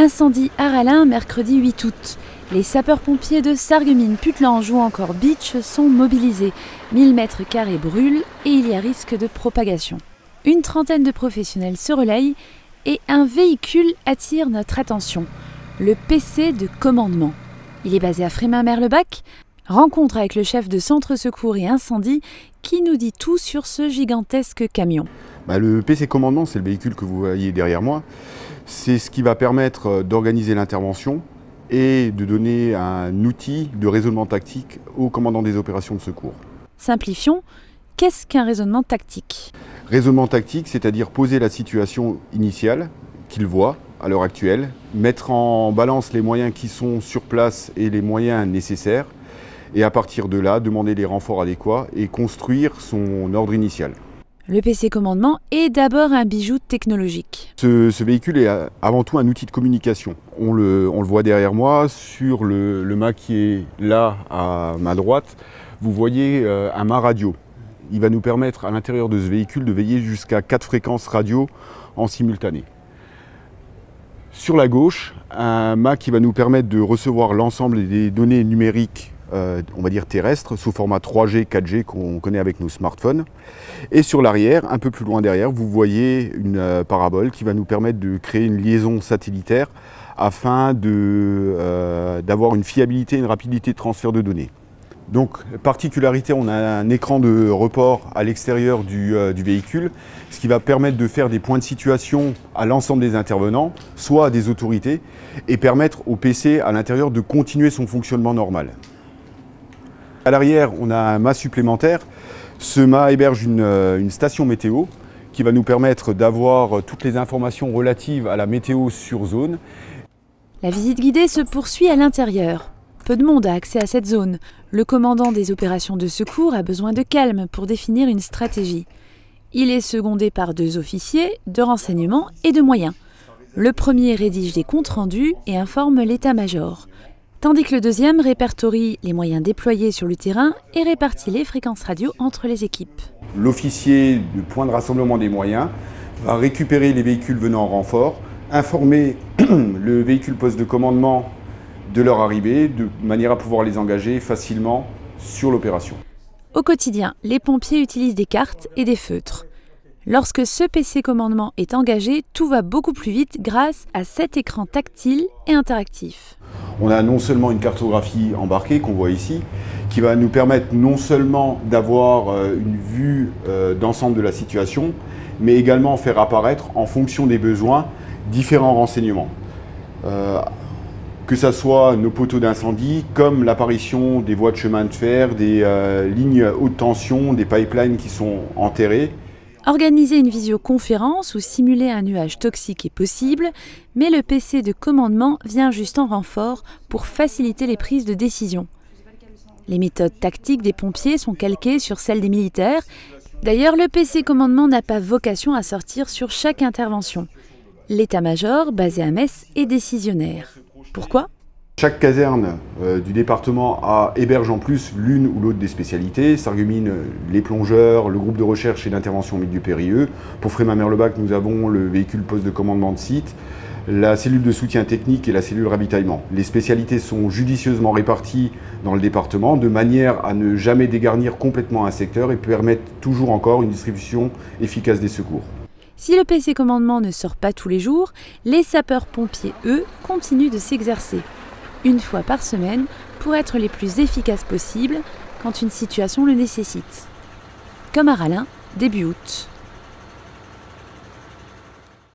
Incendie à Rallin, mercredi 8 août. Les sapeurs-pompiers de Sarreguemines, Putelange ou encore Bitche sont mobilisés. 1000 mètres carrés brûlent et il y a risque de propagation. Une trentaine de professionnels se relayent et un véhicule attire notre attention. Le PC de commandement. Il est basé à Frémin-Merlebach. Rencontre avec le chef de centre secours et incendie qui nous dit tout sur ce gigantesque camion. Le PC commandement, c'est le véhicule que vous voyez derrière moi. C'est ce qui va permettre d'organiser l'intervention et de donner un outil de raisonnement tactique au commandant des opérations de secours. Simplifions, qu'est-ce qu'un raisonnement tactique? Raisonnement tactique, c'est-à-dire poser la situation initiale qu'il voit à l'heure actuelle, mettre en balance les moyens qui sont sur place et les moyens nécessaires, et à partir de là, demander les renforts adéquats et construire son ordre initial. Le PC commandement est d'abord un bijou technologique. Ce véhicule est avant tout un outil de communication. On le voit derrière moi, sur le mât qui est là à ma droite, vous voyez un mât radio. Il va nous permettre à l'intérieur de ce véhicule de veiller jusqu'à 4 fréquences radio en simultané. Sur la gauche, un mât qui va nous permettre de recevoir l'ensemble des données numériques on va dire terrestre, sous format 3G, 4G qu'on connaît avec nos smartphones. Et sur l'arrière, un peu plus loin derrière, vous voyez une parabole qui va nous permettre de créer une liaison satellitaire afin d'avoir une fiabilité et une rapidité de transfert de données. Donc, particularité, on a un écran de report à l'extérieur du véhicule, ce qui va permettre de faire des points de situation à l'ensemble des intervenants, soit à des autorités, et permettre au PC à l'intérieur de continuer son fonctionnement normal. À l'arrière, on a un mât supplémentaire. Ce mât héberge une station météo qui va nous permettre d'avoir toutes les informations relatives à la météo sur zone. La visite guidée se poursuit à l'intérieur. Peu de monde a accès à cette zone. Le commandant des opérations de secours a besoin de calme pour définir une stratégie. Il est secondé par 2 officiers de renseignement et de moyens. Le premier rédige des comptes rendus et informe l'état-major, tandis que le deuxième répertorie les moyens déployés sur le terrain et répartit les fréquences radio entre les équipes. L'officier de point de rassemblement des moyens va récupérer les véhicules venant en renfort, informer le véhicule poste de commandement de leur arrivée, de manière à pouvoir les engager facilement sur l'opération. Au quotidien, les pompiers utilisent des cartes et des feutres. Lorsque ce PC commandement est engagé, tout va beaucoup plus vite grâce à cet écran tactile et interactif. On a non seulement une cartographie embarquée qu'on voit ici, qui va nous permettre non seulement d'avoir une vue d'ensemble de la situation, mais également faire apparaître, en fonction des besoins, différents renseignements. Que ce soit nos poteaux d'incendie, comme l'apparition des voies de chemin de fer, des lignes haute tension, des pipelines qui sont enterrés. Organiser une visioconférence ou simuler un nuage toxique est possible, mais le PC de commandement vient juste en renfort pour faciliter les prises de décision. Les méthodes tactiques des pompiers sont calquées sur celles des militaires. D'ailleurs, le PC commandement n'a pas vocation à sortir sur chaque intervention. L'état-major, basé à Metz, est décisionnaire. Pourquoi ? Chaque caserne du département héberge en plus l'une ou l'autre des spécialités. Sarreguemines, les plongeurs, le groupe de recherche et d'intervention au milieu périlleux. Pour Frémin-Merlebach, nous avons le véhicule poste de commandement de site, la cellule de soutien technique et la cellule ravitaillement. Les spécialités sont judicieusement réparties dans le département de manière à ne jamais dégarnir complètement un secteur et permettre toujours encore une distribution efficace des secours. Si le PC commandement ne sort pas tous les jours, les sapeurs-pompiers, eux, continuent de s'exercer. Une fois par semaine, pour être les plus efficaces possibles quand une situation le nécessite. Comme à Rallin, début août.